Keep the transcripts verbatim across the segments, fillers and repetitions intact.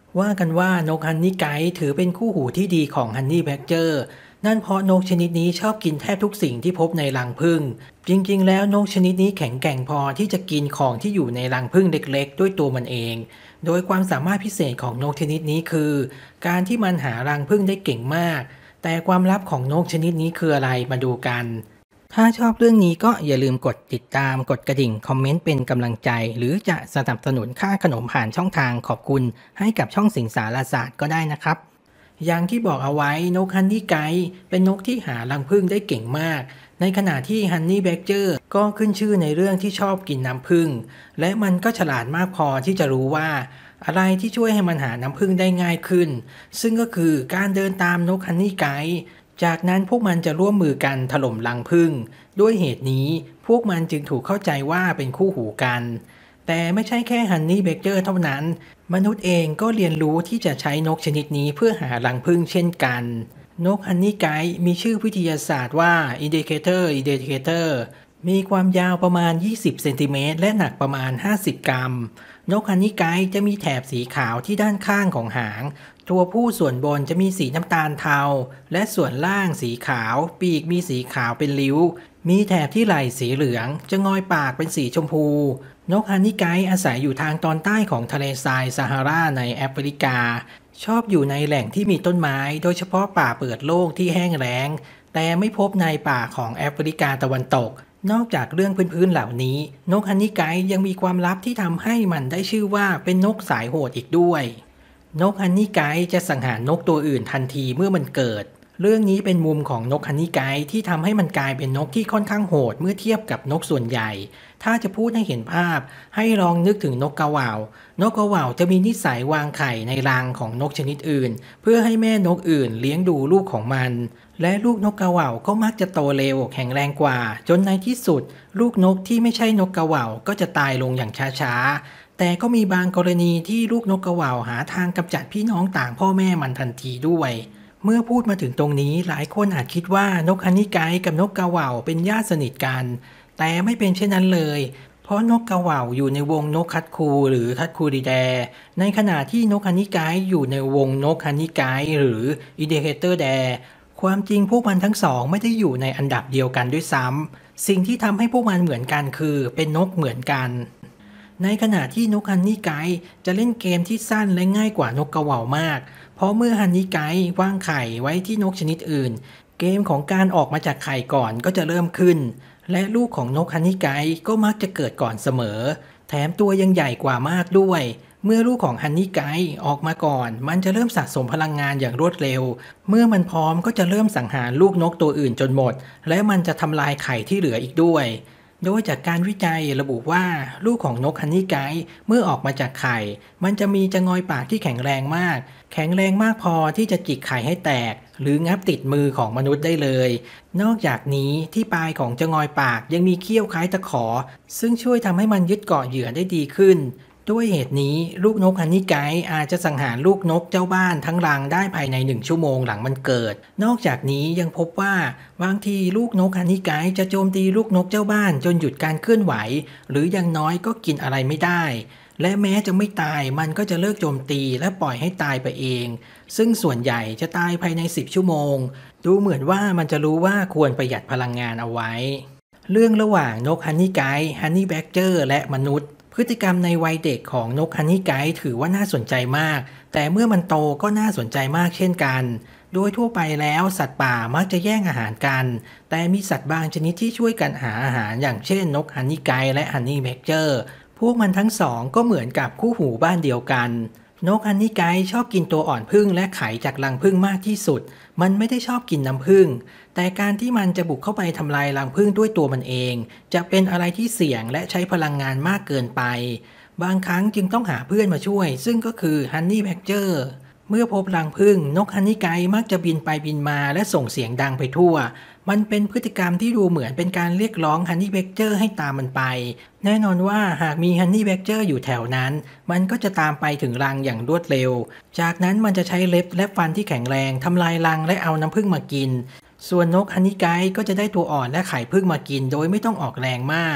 ว่ากันว่านกฮันนี่ไกด์ถือเป็นคู่หูที่ดีของฮันนี่แบดเจอร์นั่นเพราะนกชนิดนี้ชอบกินแทบทุกสิ่งที่พบในรังผึ้งจริงๆแล้วนกชนิดนี้แข็งแกร่งพอที่จะกินของที่อยู่ในรังผึ้งเล็กๆด้วยตัวมันเองโดยความสามารถพิเศษของนกชนิดนี้คือการที่มันหารังผึ้งได้เก่งมากแต่ความลับของนกชนิดนี้คืออะไรมาดูกันถ้าชอบเรื่องนี้ก็อย่าลืมกดติดตามกดกระดิ่งคอมเมนต์เป็นกำลังใจหรือจะสนับสนุนค่าขนมผ่านช่องทางขอบคุณให้กับช่องสิงสารศาสตร์ก็ได้นะครับอย่างที่บอกเอาไว้นกฮันนี่ไกด์เป็นนกที่หารังผึ้งได้เก่งมากในขณะที่ฮันนี่แบดเจอร์ก็ขึ้นชื่อในเรื่องที่ชอบกินน้ำผึ้งและมันก็ฉลาดมากพอที่จะรู้ว่าอะไรที่ช่วยให้มันหาน้ำผึ้งได้ง่ายขึ้นซึ่งก็คือการเดินตามนกฮันนี่ไกด์จากนั้นพวกมันจะร่วมมือกันถล่มรังผึ้งด้วยเหตุนี้พวกมันจึงถูกเข้าใจว่าเป็นคู่หูกันแต่ไม่ใช่แค่ฮันนี่เบเกอร์เท่านั้นมนุษย์เองก็เรียนรู้ที่จะใช้นกชนิดนี้เพื่อหารังผึ้งเช่นกันนกฮันนี่ไกด์มีชื่อวิทยาศาสตร์ว่า Indicator Indicator มีความยาวประมาณยี่สิบเซนติเมตรและหนักประมาณห้าสิบกรัมนกฮันนี่ไกด์จะมีแถบสีขาวที่ด้านข้างของหางตัวผู้ส่วนบนจะมีสีน้ำตาลเทาและส่วนล่างสีขาวปีกมีสีขาวเป็นริ้วมีแถบที่ไหล่สีเหลืองจะงอยปากเป็นสีชมพูนกฮันนี่ไกด์อาศัยอยู่ทางตอนใต้ของทะเลทรายซาฮาราในแอฟริกาชอบอยู่ในแหล่งที่มีต้นไม้โดยเฉพาะป่าเปิดโล่งที่แห้งแล้งแต่ไม่พบในป่าของแอฟริกาตะวันตกนอกจากเรื่องพื้นๆเหล่านี้นกฮันนี่ไกด์ยังมีความลับที่ทำให้มันได้ชื่อว่าเป็นนกสายโหดอีกด้วยนกฮันนี่ไกด์จะสังหารนกตัวอื่นทันทีเมื่อมันเกิดเรื่องนี้เป็นมุมของนกฮันนี่ไกด์ที่ทำให้มันกลายเป็นนกที่ค่อนข้างโหดเมื่อเทียบกับนกส่วนใหญ่ถ้าจะพูดให้เห็นภาพให้ลองนึกถึงนกกระเหว่านกกระเหว่าจะมีนิสัยวางไข่ในรังของนกชนิดอื่นเพื่อให้แม่นกอื่นเลี้ยงดูลูกของมันและลูกนกกระเหว่าก็มักจะโตเร็วแข็งแรงกว่าจนในที่สุดลูกนกที่ไม่ใช่นกกระเหว่าก็จะตายลงอย่างช้าๆแต่ก็มีบางกรณีที่ลูกนกกระเหว่าหาทางกำจัดพี่น้องต่างพ่อแม่มันทันทีด้วยเมื่อพูดมาถึงตรงนี้หลายคนอาจคิดว่านกฮันนี่ไกด์กับนกกระเหว่าเป็นญาติสนิทกันแต่ไม่เป็นเช่นนั้นเลยเพราะนกกระเหว่าอยู่ในวงนกคัดคูหรือคัดคูริแดในขณะที่นกฮันนี่ไกด์อยู่ในวงนกฮันนี่ไกด์หรืออินดิเคเตอร์แดความจริงพวกมันทั้งสองไม่ได้อยู่ในอันดับเดียวกันด้วยซ้ำสิ่งที่ทำให้พวกมันเหมือนกันคือเป็นนกเหมือนกันในขณะที่นกฮันนี่ไกด์จะเล่นเกมที่สั้นและง่ายกว่านกกระเหว่ามากเพราะเมื่อฮันนี่ไกด์วางไข่ไว้ที่นกชนิดอื่นเกมของการออกมาจากไข่ก่อนก็จะเริ่มขึ้นและลูกของนกฮันนี่ไกด์ก็มักจะเกิดก่อนเสมอแถมตัวยังใหญ่กว่ามากด้วยเมื่อลูกของฮันนี่ไกด์ออกมาก่อนมันจะเริ่มสะสมพลังงานอย่างรวดเร็วเมื่อมันพร้อมก็จะเริ่มสังหารลูกนกตัวอื่นจนหมดและมันจะทำลายไข่ที่เหลืออีกด้วยโดยจากการวิจัยระบุว่าลูกของนกฮันนี่ไกด์เมื่อออกมาจากไข่มันจะมีจะงอยปากที่แข็งแรงมากแข็งแรงมากพอที่จะจิกไข่ให้แตกหรืองับติดมือของมนุษย์ได้เลยนอกจากนี้ที่ปลายของจะงอยปากยังมีเขี้ยวคล้ายตะขอซึ่งช่วยทำให้มันยึดเกาะเหยื่อได้ดีขึ้นด้วยเหตุนี้ลูกนกฮันนี่ไกด์อาจจะสังหารลูกนกเจ้าบ้านทั้งรังได้ภายในหนึ่งชั่วโมงหลังมันเกิดนอกจากนี้ยังพบว่าบางทีลูกนกฮันนี่ไกด์จะโจมตีลูกนกเจ้าบ้านจนหยุดการเคลื่อนไหวหรืออย่างน้อยก็กินอะไรไม่ได้และแม้จะไม่ตายมันก็จะเลิกโจมตีและปล่อยให้ตายไปเองซึ่งส่วนใหญ่จะตายภายในสิบชั่วโมงดูเหมือนว่ามันจะรู้ว่าควรประหยัดพลังงานเอาไว้เรื่องระหว่างนกฮันนี่ไกด์ฮันนี่แบดเจอร์และมนุษย์พฤติกรรมในวัยเด็กของนกฮันนี่ไกด์ถือว่าน่าสนใจมากแต่เมื่อมันโตก็น่าสนใจมากเช่นกันโดยทั่วไปแล้วสัตว์ป่ามักจะแย่งอาหารกันแต่มีสัตว์บางชนิดที่ช่วยกันหาอาหารอย่างเช่นนกฮันนี่ไกด์และฮันนี่แบดเจอร์พวกมันทั้งสองก็เหมือนกับคู่หูบ้านเดียวกันนกฮันนี่ไกด์ชอบกินตัวอ่อนผึ้งและไข่จากรังผึ้งมากที่สุดมันไม่ได้ชอบกินน้ำผึ้งแต่การที่มันจะบุกเข้าไปทำลายรังผึ้งด้วยตัวมันเองจะเป็นอะไรที่เสี่ยงและใช้พลังงานมากเกินไปบางครั้งจึงต้องหาเพื่อนมาช่วยซึ่งก็คือฮันนี่แบดเจอร์เมื่อพบรังผึ้งนกฮันนี่ไกด์มักจะบินไปบินมาและส่งเสียงดังไปทั่วมันเป็นพฤติกรรมที่ดูเหมือนเป็นการเรียกร้องฮันนี่แบดเจอร์ให้ตามมันไปแน่นอนว่าหากมีฮันนี่แบดเจอร์อยู่แถวนั้นมันก็จะตามไปถึงรังอย่างรวดเร็วจากนั้นมันจะใช้เล็บและฟันที่แข็งแรงทำลายรังและเอาน้ำผึ้งมากินส่วนนกฮันนี่ไกด์ก็จะได้ตัวอ่อนและไข่ผึ้งมากินโดยไม่ต้องออกแรงมาก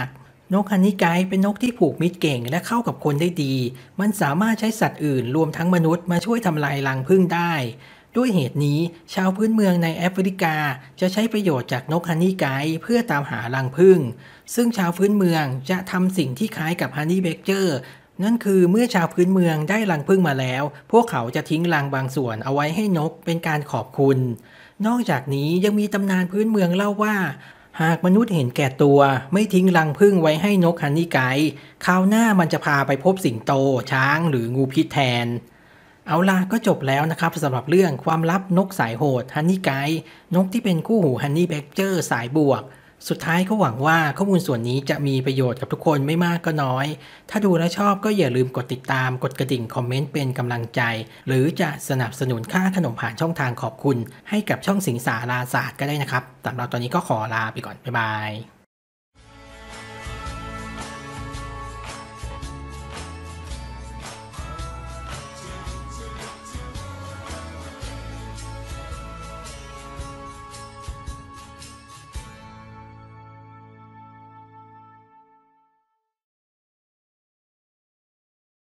นกฮันนี่ไกด์เป็นนกที่ผูกมิตรเก่งและเข้ากับคนได้ดีมันสามารถใช้สัตว์อื่นรวมทั้งมนุษย์มาช่วยทำลายรังผึ้งได้ด้วยเหตุนี้ชาวพื้นเมืองในแอฟริกาจะใช้ประโยชน์จากนกฮันนี่ไกด์เพื่อตามหารังผึ้งซึ่งชาวพื้นเมืองจะทำสิ่งที่คล้ายกับฮันนี่เบเกอร์นั่นคือเมื่อชาวพื้นเมืองได้รังผึ้งมาแล้วพวกเขาจะทิ้งรังบางส่วนเอาไว้ให้นกเป็นการขอบคุณนอกจากนี้ยังมีตำนานพื้นเมืองเล่าว่าหากมนุษย์เห็นแก่ตัวไม่ทิ้งรังผึ้งไว้ให้นกฮันนี่ไกด์คราวหน้ามันจะพาไปพบสิงโตช้างหรืองูพิษแทนเอาล่ะก็จบแล้วนะครับสำหรับเรื่องความลับนกสายโหดฮันนี่ไกด์นกที่เป็นคู่หูฮันนี่แบดเจอร์สายบวกสุดท้ายก็หวังว่าข้อมูลส่วนนี้จะมีประโยชน์กับทุกคนไม่มากก็น้อยถ้าดูแล้วชอบก็อย่าลืมกดติดตามกดกระดิ่งคอมเมนต์เป็นกำลังใจหรือจะสนับสนุนค่าขนมผ่านช่องทางขอบคุณให้กับช่องสิงสาราศาสตร์ก็ได้นะครับสำหรับตอนนี้ก็ขอลาไปก่อนบ๊ายบาย